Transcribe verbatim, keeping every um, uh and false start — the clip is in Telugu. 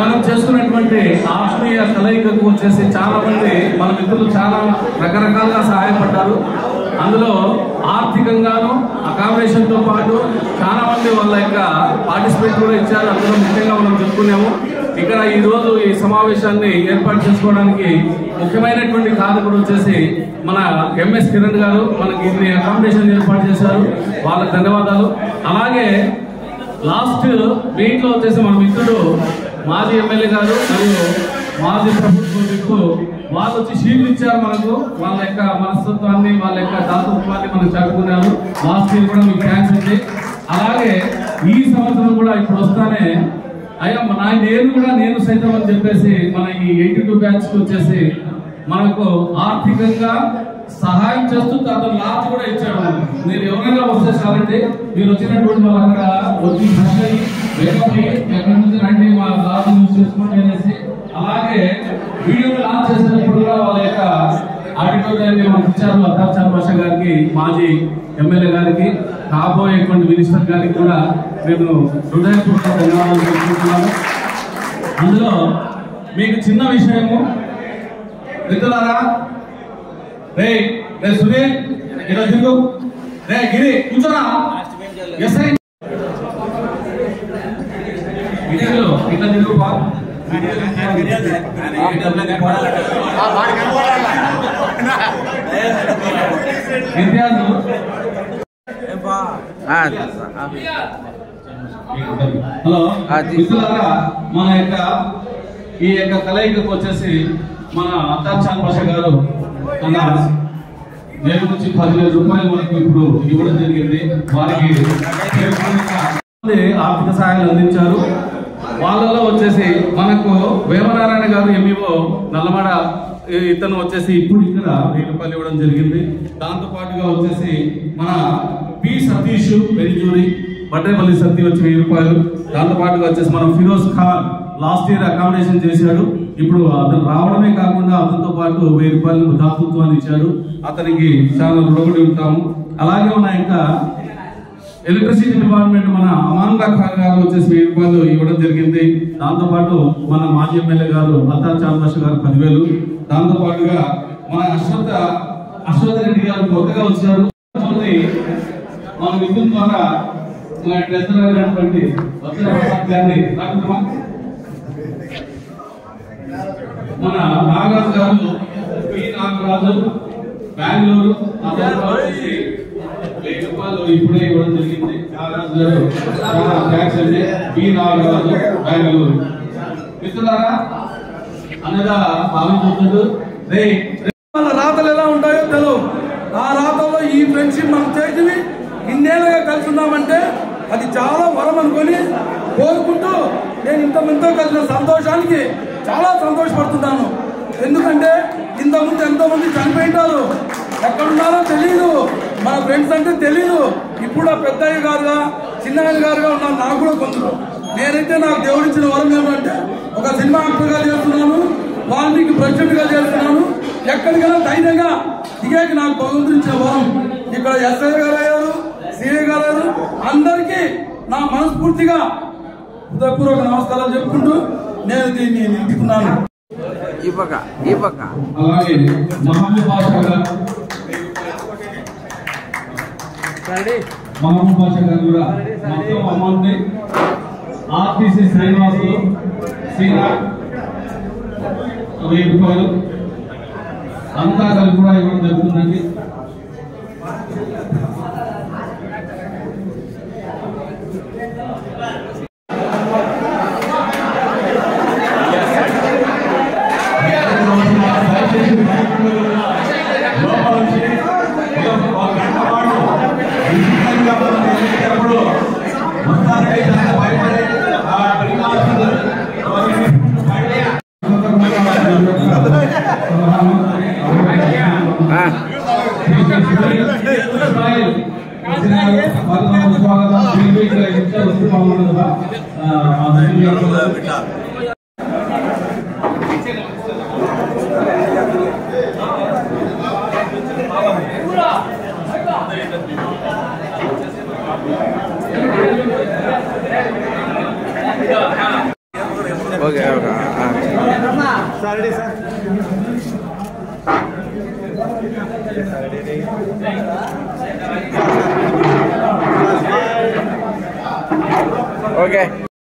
మనం చేస్తున్నటువంటి ఆత్మీయ కలయికకు వచ్చేసి చాలా మంది మన మిత్రులు చాలా రకరకాలుగా సహాయపడ్డారు. అందులో ఆర్థికంగాను అకామిడేషన్ తో పాటు చాలా మంది వాళ్ళ యొక్క పార్టిసిపేట్ కూడా ఇచ్చారు. అందులో ముఖ్యంగా మనం చెప్పుకున్నాము. ఇక్కడ ఈ రోజు ఈ సమావేశాన్ని ఏర్పాటు చేసుకోవడానికి ముఖ్యమైనటువంటి కారకుడు వచ్చేసి మన ఎంఎస్ కిరణ్ గారు మనకి ఇన్ని అకామిడేషన్ ఏర్పాటు చేశారు. వాళ్ళకి ధన్యవాదాలు. అలాగే లాస్ట్ మీట్ లో వచ్చేసి మన మిత్రుడు మాజీ ఎమ్మెల్యే గారు మరియు మాజీ ప్రభుత్వ వ్యక్తులు వాళ్ళు వచ్చి షీట్లు ఇచ్చారు మనకు. వాళ్ళ యొక్క మనస్తత్వాన్ని వాళ్ళ యొక్క దాతృత్వాన్ని మనం చాటుకున్నారు. లాస్ట్ ఇయర్ కూడా మీకు థ్యాంక్స్ అండి. అలాగే ఈ సంవత్సరం కూడా ఇప్పుడు వస్తానే అయ్యా నా నేను కూడా నేను సైతం అని చెప్పేసి మన ఈ ఎయిటీ టూ బ్యాచ్ వచ్చేసి మనకు ఆర్థికంగా సహాయం చేస్తూ అతను లాస్ట్ కూడా ఇచ్చాడు. మీరు ఎవరైనా వస్తే చాలండి, మీరు వచ్చినటువంటి వాళ్ళు అక్కడ వచ్చి ఫ్రెష్ అయ్యి వెళ్తే ఎక్కడి నుంచి రండి మా లాస్ట్ యూజ్ చేసుకోండి అనేసి. అలాగే వీడియో లాంచ్ చేసినప్పుడు కూడా వాళ్ళ యొక్క ఆడిటోరియాన్ని మనకు ఇచ్చారు. అత్తార్ చాంద్ బాషా గారికి, మాజీ ఎమ్మెల్యే గారికి, కాబోయేటువంటి మినిస్టర్ గారికి కూడా మేము హృదయపూర్వక ధన్యవాదాలు తెలుపుకుంటున్నాము. అందులో మీకు చిన్న విషయము మిత్రులారా, రే రే సునీల్ ఇలా తిరుగు, రే గిరి కూర్చోరా, ఎస్ఐ ఇదిలో ఇట్లా తిరుగు బా ఇంతియాజ్ హలో మిత్రులారా, మన యొక్క ఈ యొక్క కలయికకు వచ్చేసి మన అత్తార్ చాంద్ బాషా గారు మన నేను నుంచి పదివేల రూపాయలు మనకు ఇప్పుడు ఇవ్వడం జరిగింది. వారికి ఆర్థిక సహాయాలు అందించారు. వాళ్ళలో వచ్చేసి మనకు వేమనారాయణ గారు ఎంఈఓ నల్లమడ, ఇతను వచ్చేసి ఇప్పుడు ఇక్కడ వెయ్యి రూపాయలు ఇవ్వడం జరిగింది. దాంతో పాటుగా వచ్చేసి మన పి సతీష్ పెరిజూరి బడ్డేపల్లి సతీ వచ్చి వెయ్యి రూపాయలు. దాంతో పాటుగా వచ్చేసి మనం Firoz Khan last year accommodation చేశాడు. ఇప్పుడు అతను రావడమే కాకుండా అతనితో పాటు వెయ్యి రూపాయలు దాతృత్వాన్ని ఇచ్చాడు. అతనికి చాలా రుణపడి ఉంటాము. అలాగే ఉన్న ఇంకా ఎలక్ట్రిసిటీ డిపార్ట్మెంట్ మన అమాన్గా ఖాన్ గారు వచ్చేసి వెయ్యి రూపాయలు ఇవ్వడం జరిగింది. దాంతో పాటు మన మాజీ ఎమ్మెల్యే గారు అత్తార్ చాంద్ బాషా గారు పదివేలు. దాంతో పాటుగా మన అశ్వత్ అశ్వత్ రెడ్డి గారు కొత్తగా వచ్చారు. మన విద్యుత్ ద్వారా మన నాగరాజు గారు, పి నాగరాజు బెంగళూరు, వెయ్యి రూపాయలు ఇప్పుడే ఇవ్వడం జరిగింది. నాగరాజు గారు చాలా థ్యాంక్స్ అండి. పి నాగరాజు బెంగళూరు. మిత్రులారా, అనగా భావించుకుంటూ వాళ్ళ రాతలు ఎలా ఉంటాయో తెలుసు. ఆ రాతల్లో ఈ ఫ్రెండ్షిప్ మనం చేసి ఇన్నేళ్ళుగా కలిసి ఉన్నామంటే అది చాలా వరం అనుకొని కోరుకుంటూ నేను ఇంతమందితో కలిసిన సంతోషానికి చాలా సంతోషపడుతున్నాను. ఎందుకంటే ఇంతకుముందు ఎంతో మంది చనిపోయింటారు, ఎక్కడున్నారో తెలియదు, మన ఫ్రెండ్స్ అంటే తెలియదు. ఇప్పుడు ఆ పెద్దయ్య గారుగా చిన్నయ్య గారుగా ఉన్నారు నాకు కూడా కొందరు. నేనైతే నాకు దేవుడిచ్చిన వరం ఏమంటే ఒక సినిమా యాక్టర్గా చేస్తున్నాను, వాల్మీకి ప్రెసిడెంట్ గా చేస్తున్నాను. ఎక్కడికైనా ధైర్యంగా దిగాకి నాకు భగవంతుడిచ్చిన వరం. ఇక్కడ ఎస్ఐ గారు అయ్యారు, సిఐ గారు అయ్యారు. అందరికీ నా మనస్ఫూర్తిగా హృదయపూర్వక నమస్కారాలు చెప్పుకుంటూ నేను దీన్ని నిలుపుకున్నాను. అలాగే మహబూబ్ బాషా గారు మహబూబ్ బాషా గారు కూడా మొత్తం అమౌంట్ ఆర్టీసీ శ్రీనివాసులు శ్రీనాథ్ వెయ్యి రూపాయలు అంతా కలిపి కూడా ఇవ్వడం జరుగుతుందండి. Okay. ఓకే